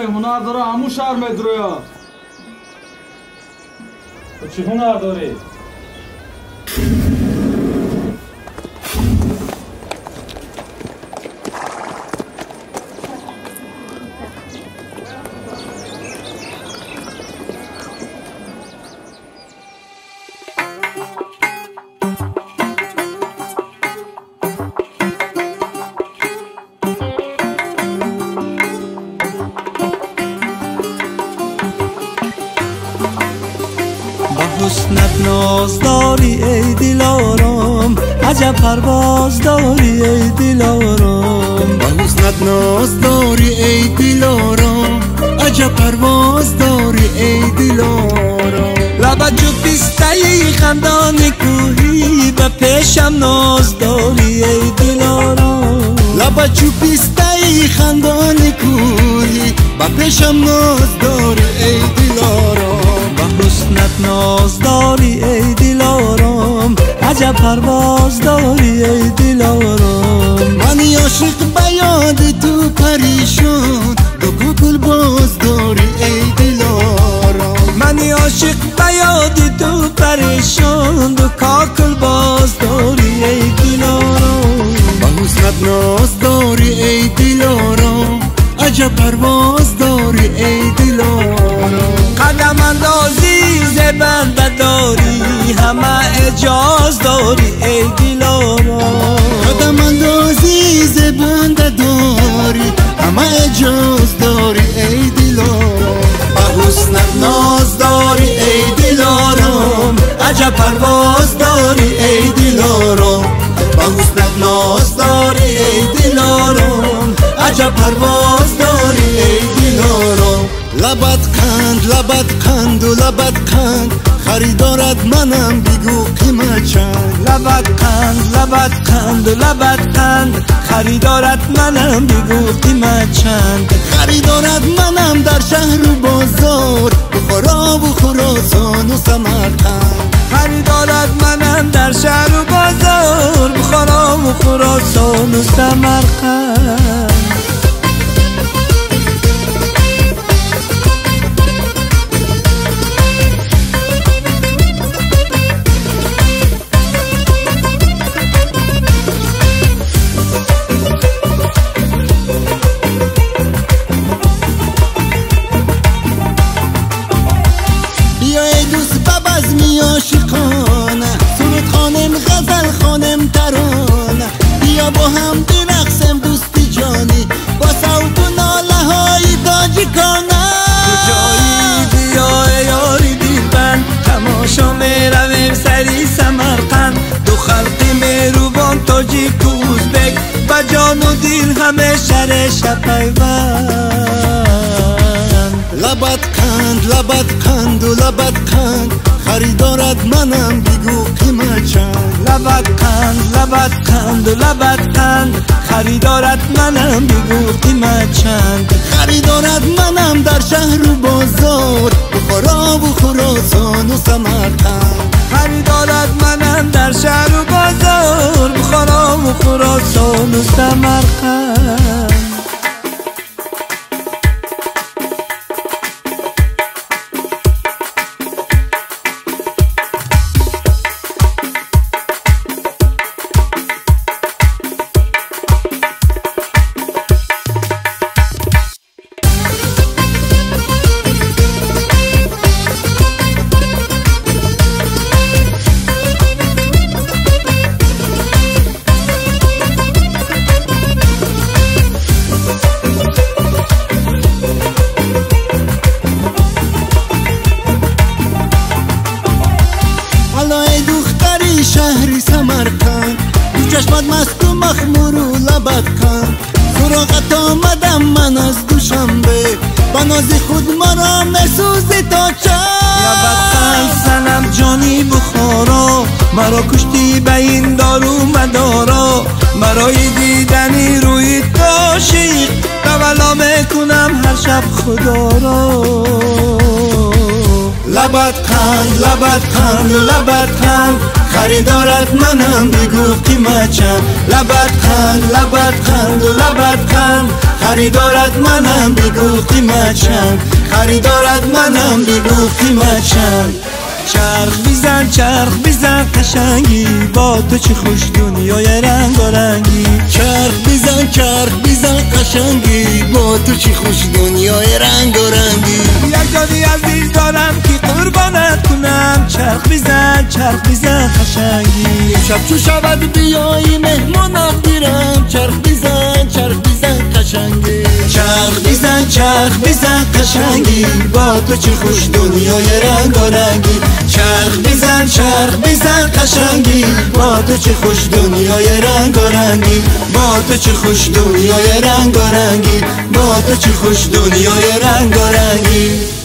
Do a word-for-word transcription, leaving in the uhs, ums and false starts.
هنر داره همون شهر مدرویا. تو چی هنر داری؟ حسنت ناز داری ای دلارام، عجب پرواز داری ای دلارام. با حسنت ناز داری ای دلارام، عجب پرواز داری ای دلارام. لبت جو پیسته خندان کوهی، به پیشم ناز داری ای دلارام. لبت جو پیسته خندان کوهی، به پیشم ناز داری ای دلارام. با حسنت ناز داری ای دلارام، عجب پرواز داری ای دلارام. منی عاشق به یاد تو پریشان، دو کوکل باز داری ای دلارام. منی عاشق به یاد تو پریشان، دو کاکل باز داری ای دلارام. با حسنت ناز داری ای دلارام، عجب پرواز داری ای دلارام. قدم اندازی زبنده داری، همه اجاز داری ای دلارام. قدم اندازی زبنده داری، همه اجاز داری ای دلارام. با حسنت ناز داری ای دلارام، عجب پرواز داری ای دلارام. با حسنت ناز داری ای دلارام، عجب پرواز داری ای دلارام. لبت قند لبت قند و لبت قند، خریدارت منم بگو قیمت چند. لبت قند لبت قند و لبت قند، خریدارت منم بگو قیمت چند. خریدارت منم در شهر و بازار، بخارا و خراسان و سمرقند. خریدارت منم در شهر و بازار، بخارا و خراسان و سمرقند. عاشقانه سرود خانم غزل خانم ترانه، بیا با هم برقصیم دوستی جانی، با صوت و ناله های تاجیکانه. کجایی بیا یاری دلبند، تماشا میرویم سری سمرقند. دو خلق مهربان تاجیک و ازبک، با جان و دل همه شرش پیوند. لبت قند لبت قند و لبت قند، خریدارت منم بگو قیمت چند. لبت قند لبت قند و لبت قند، خریدارت منم بگو قیمت چند. خریدارت منم در شهر و بازار، بخارا و خراسان و سمرقند. خریدارت منم در شهر و بازار، بخارا و خراسان و سمرقند. شهری سمرقند، دو چشمت مست و مخمور و لبت کند. سراغت آمدم من از دوشنبه، با ناز خود مرا مسوزی تا چند. لبت قند سنم جانی بخارا، مرا کشتی به این دارو مدارا. مرای دیدنی روی عاشق، تولا میکنم هر شب خدا را. لبت قند لبت قند و لبت قند، خریدارت منم بگو قیمت چند. لبت قند لبت قند و لبت قند، خریدارت منم بگو قیمت چند خریدارت منم بگو قیمت چند چرخ بیزن چرخ بیزن قشنگی با تو چه خوش دنیای رنگ و رنگی چرخ بیزن چرخ بیزن قشنگی با تو چه خوش دنیای رنگ و رنگی یک جانی عزیز دارم که قربانت کنم چرخ بیزن چرخ بیزن قشنگی شب چو شود بیایی مهمانم گیرم چرخ بیزن چرخ بیزن قشنگی چرخ بیزن چرخ بیزن قشنگی با تو چه خوش دنیای رنگ و رنگی چرخ بیزن چرخ بیزن قشنگی با تو چه خوش دنیای رنگ و رنگی با تو چه خوش دنیای رنگ و رنگی با تو چه خوش دنیای رنگ و رنگی